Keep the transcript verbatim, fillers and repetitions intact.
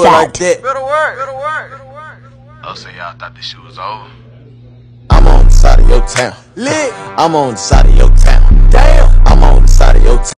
like that. Better work. Better work. Better work. Oh, so y'all thought this shit was over? I'm on the side of your town. Lit. I'm on the side of your town. Damn. I'm on the side of your town.